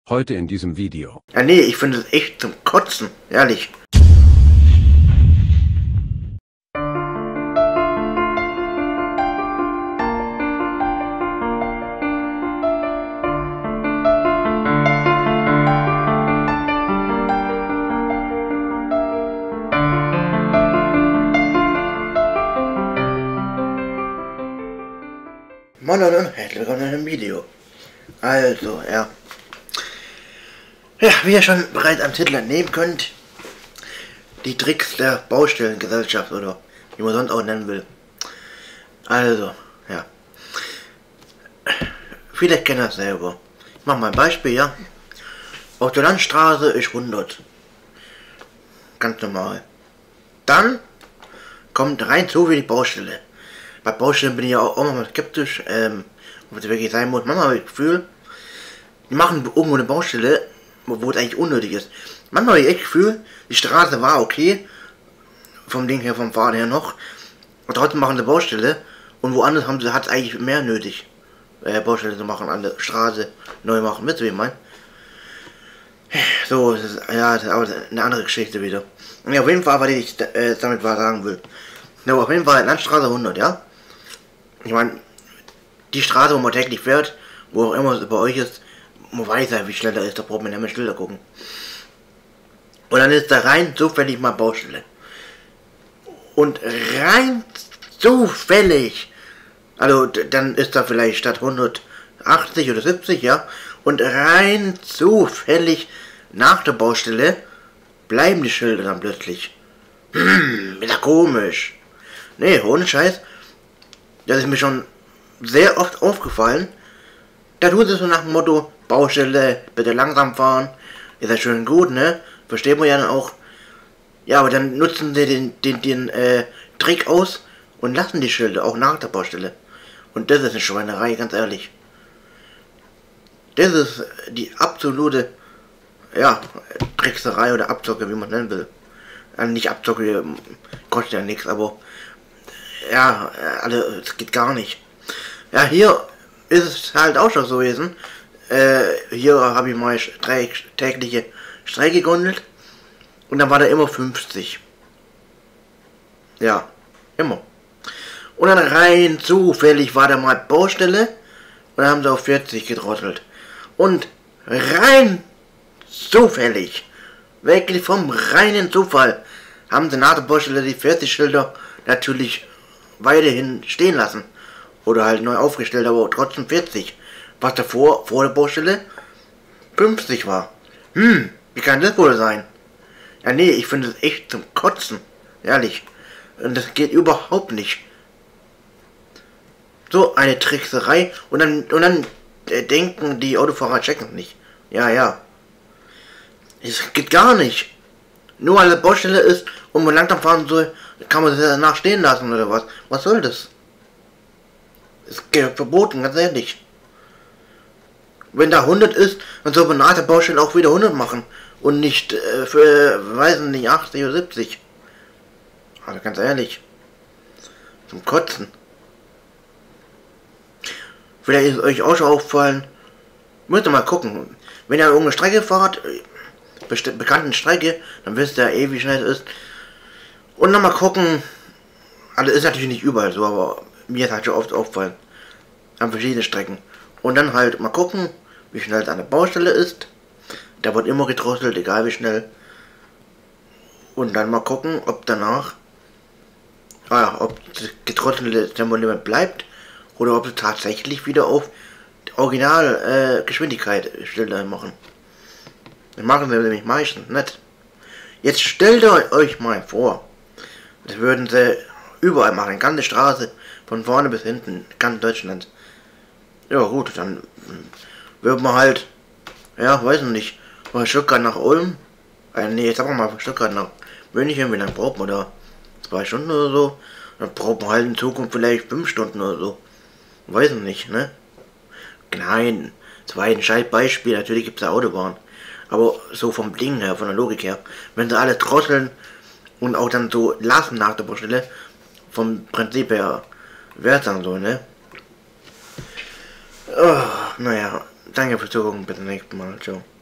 Heute in diesem Video. Ja, nee, ich finde es echt zum Kotzen, ehrlich. Moin Leute und herzlich willkommen in einem Video. Also, ja, wie ihr schon bereits am Titel entnehmen könnt, die Tricks der Baustellengesellschaft oder wie man sonst auch nennen will. Also, ja, viele kennen das selber. Ich mache mal ein Beispiel, ja. Auf der Landstraße ist 100. Ganz normal. Dann kommt rein zufällig die Baustelle. Bei Baustellen bin ich ja auch mal skeptisch, ob es wirklich sein muss. Manchmal habe ich das Gefühl, die machen irgendwo eine Baustelle, wo es eigentlich unnötig ist. Manchmal habe ich echt das Gefühl, die Straße war okay, vom Ding her, vom Fahren her noch, und trotzdem machen sie Baustelle, und woanders hat es eigentlich mehr nötig, Baustelle zu machen, an der Straße neu machen. Wisst ihr, wie ich meine? So, das ist aber eine andere Geschichte wieder. Und ja, auf jeden Fall, was ich damit sagen will. Ja, auf jeden Fall Landstraße 100, ja? Ich meine, die Straße, wo man täglich fährt, wo auch immer es bei euch ist, man weiß ja, wie schnell da ist, da braucht man ja mit Schilder gucken. Und dann ist da rein zufällig mal Baustelle. Und rein zufällig, also dann ist da vielleicht statt 180 oder 70, ja? Und rein zufällig nach der Baustelle bleiben die Schilder dann plötzlich. Ist ja komisch. Nee, ohne Scheiß. Das ist mir schon sehr oft aufgefallen. Da tut es so nach dem Motto, Baustelle, bitte langsam fahren. Ist ja schön gut, ne? Versteht man ja dann auch. Ja, aber dann nutzen sie den Trick aus und lassen die Schilder auch nach der Baustelle. Und das ist eine Schweinerei, ganz ehrlich. Das ist die absolute, ja, Trickserei oder Abzocke, wie man es nennen will. Nicht Abzocke, kostet ja nichts, aber ja, es geht gar nicht. Ja, hier ist es halt auch schon so gewesen. Hier habe ich mal tägliche Strecke gegondelt und dann war da immer 50. Ja, immer. Und dann rein zufällig war da mal Baustelle und dann haben sie auf 40 gedrottelt. Und rein zufällig, wirklich vom reinen Zufall, haben sie nach der Baustelle die 40 Schilder natürlich weiterhin stehen lassen. Oder halt neu aufgestellt, aber trotzdem 40. Was davor, vor der Baustelle, 50 war. Wie kann das wohl sein? Ja, nee, ich finde es echt zum Kotzen. Ehrlich. Und das geht überhaupt nicht. So eine Trickserei. Und dann denken die Autofahrer checken nicht. Ja. Es geht gar nicht. Nur weil eine Baustelle ist und man langsam fahren soll, kann man das danach stehen lassen oder was? Was soll das? Ist verboten, ganz ehrlich. Wenn da 100 ist, dann soll man nach der Baustelle auch wieder 100 machen. Und nicht für, weiß nicht, 80 oder 70. Also ganz ehrlich. Zum Kotzen. Vielleicht ist euch auch schon aufgefallen. Müsst ihr mal gucken. Wenn ihr irgendeine Strecke fahrt, bekannten Strecke, dann wisst ihr ja wie schnell es ist. Und dann mal gucken. Also ist natürlich nicht überall so, aber mir ist halt schon oft aufgefallen. An verschiedenen Strecken. Und dann halt mal gucken, wie schnell es an der Baustelle ist. Da wird immer gedrosselt, egal wie schnell. Und dann mal gucken, ob danach, ob das gedrosselte Tempolimit bleibt oder ob sie tatsächlich wieder auf Original Geschwindigkeit Schilder machen. Das machen sie nämlich meistens nicht. Jetzt stellt ihr euch mal vor, das würden sie überall machen, ganze Straße, von vorne bis hinten, ganz Deutschland. Ja gut, dann wird man halt, ja, weiß nicht, von Stuttgart nach Ulm, nee, sagen wir mal von Stuttgart nach München, wie lange braucht man da? 2 Stunden oder so? Dann braucht man halt in Zukunft vielleicht 5 Stunden oder so. Weiß nicht, ne? Nein, das war ein scheiß Beispiel, natürlich gibt es ja Autobahn. Aber so vom Ding her, von der Logik her, wenn sie alle drosseln und auch dann so lassen nach der Baustelle, vom Prinzip her, wäre es dann so, ne? Oh, naja, danke fürs Zugucken, bis zum nächsten Mal, ciao.